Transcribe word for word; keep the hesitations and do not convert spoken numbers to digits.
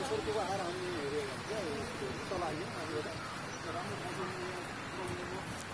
पोर्टुको आएर हामी हेऱ्यो भने चाहिँ तल आइयो अब एउटा राम्रो खालको